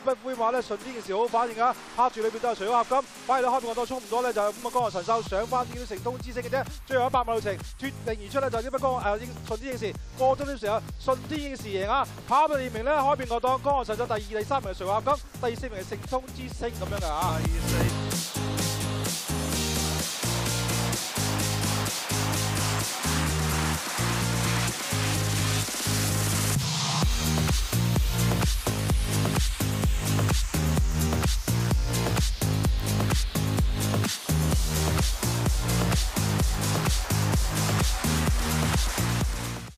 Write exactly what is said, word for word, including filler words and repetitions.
不灰馬咧，順天嘅時好反應啊，拍住裏邊都係徐好合金，反而咧開邊個多衝唔多咧，就係咁啊江河神獸上翻啲成通知識嘅啫，最後一百米路程脱穎而出咧，就點不江誒順天嘅時過咗啲時候，順天嘅時贏啊，跑到二名咧開邊個檔江河神獸第二、第三名係徐好合金，第四名係成通知星咁樣嘅啊。